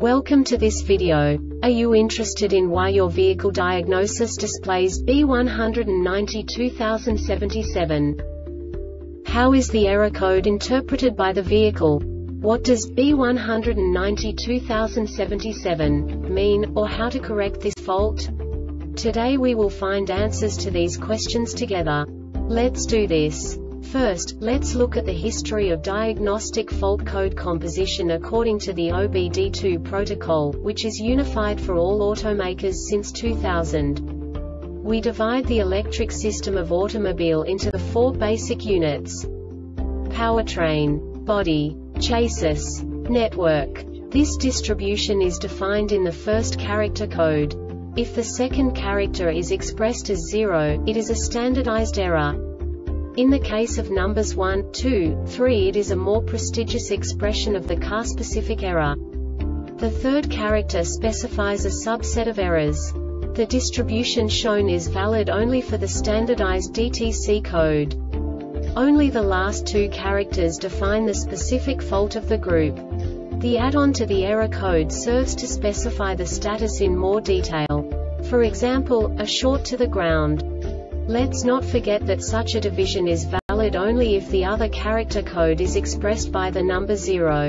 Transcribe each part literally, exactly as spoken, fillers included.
Welcome to this video. Are you interested in why your vehicle diagnosis displays B one nine two thousand seventy-seven? How is the error code interpreted by the vehicle? What does B one nine two thousand seventy-seven mean, or how to correct this fault? Today we will find answers to these questions together. Let's do this. First, let's look at the history of diagnostic fault code composition according to the O B D two protocol, which is unified for all automakers since two thousand. We divide the electric system of automobile into the four basic units: powertrain, body, chassis, network. This distribution is defined in the first character code. If the second character is expressed as zero, it is a standardized error. In the case of numbers one, two, three, it is a more prestigious expression of the car-specific error. The third character specifies a subset of errors. The distribution shown is valid only for the standardized D T C code. Only the last two characters define the specific fault of the group. The add-on to the error code serves to specify the status in more detail. For example, a short to the ground. Let's not forget that such a division is valid only if the other character code is expressed by the number zero.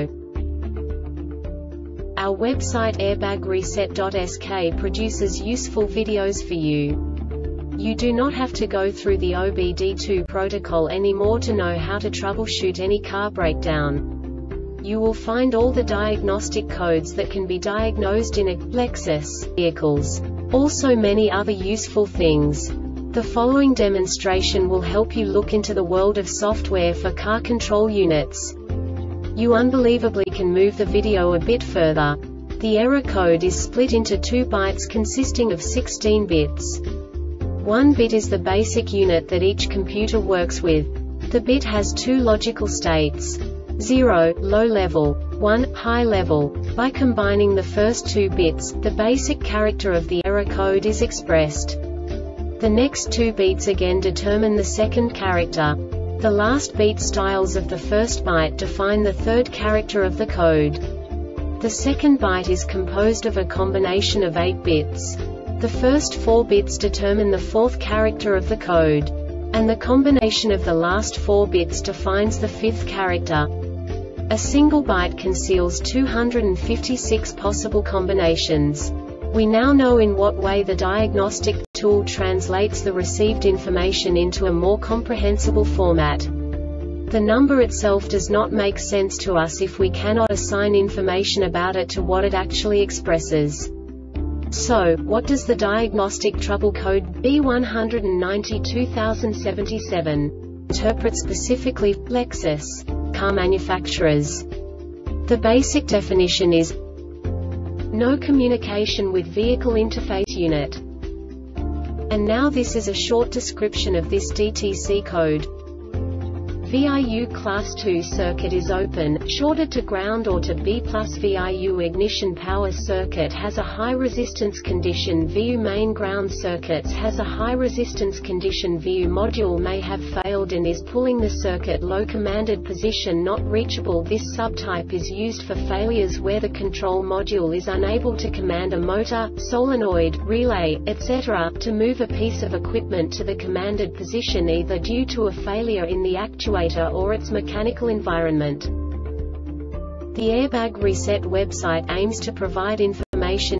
Our website airbag reset dot S K produces useful videos for you. You do not have to go through the O B D two protocol anymore to know how to troubleshoot any car breakdown. You will find all the diagnostic codes that can be diagnosed in a Lexus vehicles. Also many other useful things. The following demonstration will help you look into the world of software for car control units. You unbelievably can move the video a bit further. The error code is split into two bytes consisting of sixteen bits. One bit is the basic unit that each computer works with. The bit has two logical states: zero, low level, one, high level. By combining the first two bits, the basic character of the error code is expressed. The next two beats again determine the second character. The last beat styles of the first byte define the third character of the code. The second byte is composed of a combination of eight bits. The first four bits determine the fourth character of the code. And the combination of the last four bits defines the fifth character. A single byte conceals two hundred fifty-six possible combinations. We now know in what way the diagnostic tool translates the received information into a more comprehensible format. The number itself does not make sense to us if we cannot assign information about it to what it actually expresses. So, what does the diagnostic trouble code B one nine two thousand seventy-seven interpret specifically for Lexus car manufacturers? The basic definition is no communication with vehicle interface unit. And now this is a short description of this D T C code. V I U class two circuit is open, shorted to ground or to B plus. V I U ignition power circuit has a high resistance condition. V I U main ground circuits has a high resistance condition. V I U module may have failed and is pulling the circuit low. Commanded position not reachable. This subtype is used for failures where the control module is unable to command a motor, solenoid, relay, et cetera to move a piece of equipment to the commanded position either due to a failure in the actuator or its mechanical environment. The Airbag Reset website aims to provide information